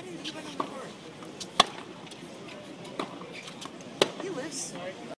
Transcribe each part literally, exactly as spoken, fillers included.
He lives.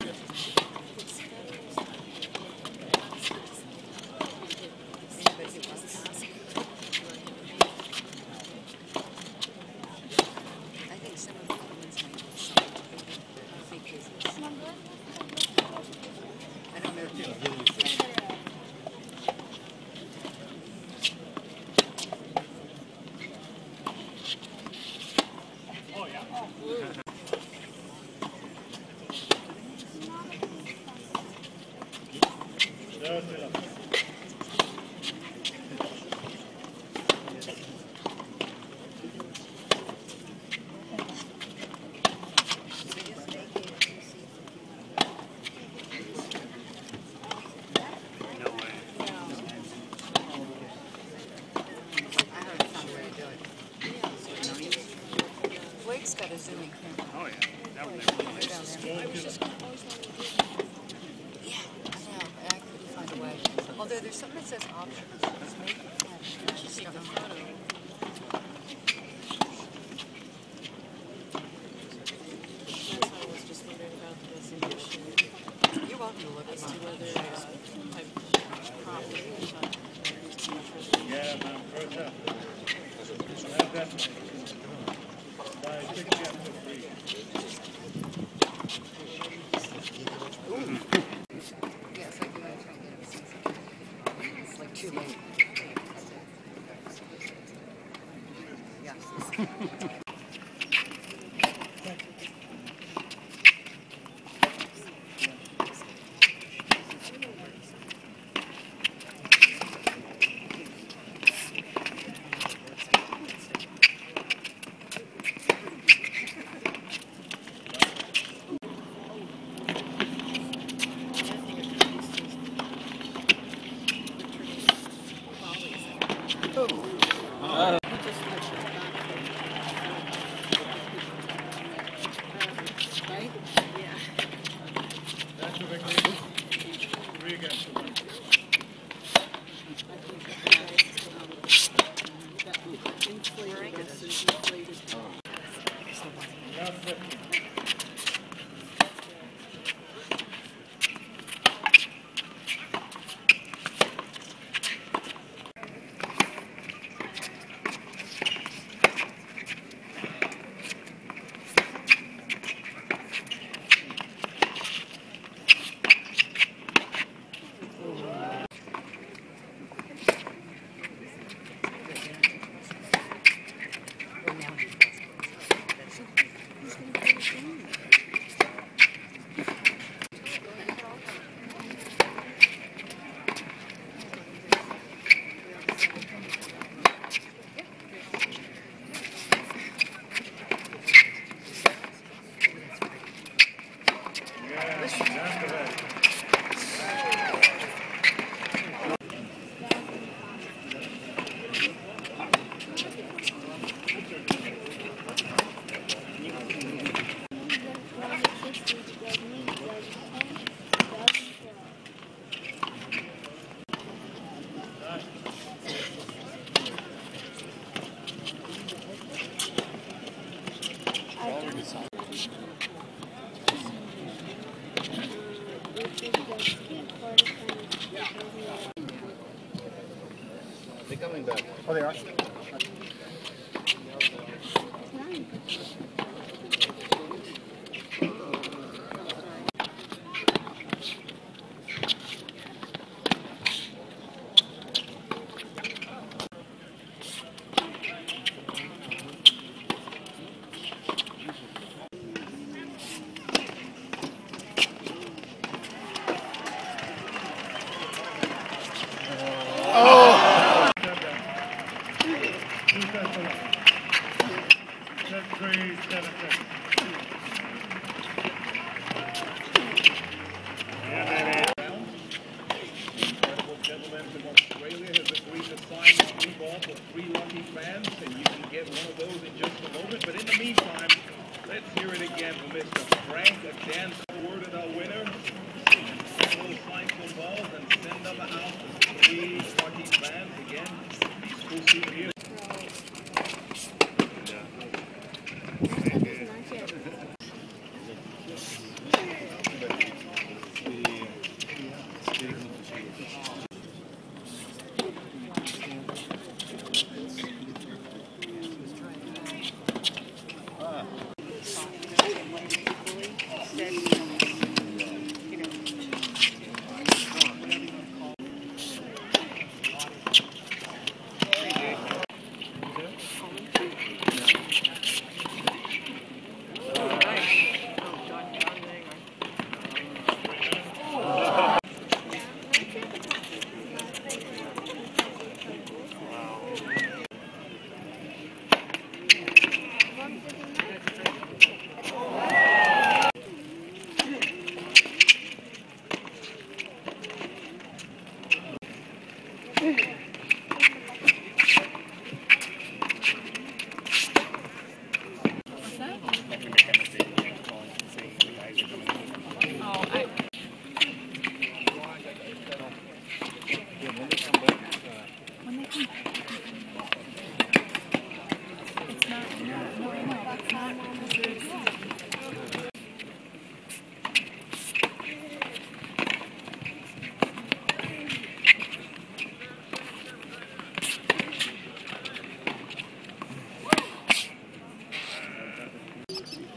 Blake's got a zooming camera. Oh yeah, that was there. Yeah, I know, but I couldn't find a way. Although there's something that says options. It's maybe I just take the photo. That's why I was just wondering about the resolution. You're welcome to look at mine. Whether I probably yeah, man, first up. That's definitely. I think you have to agree. Yes, I do. I try to get it. It's like too late. Yeah. They're coming back. Oh, they are?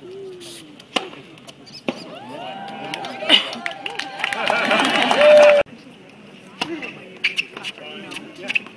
Yeah.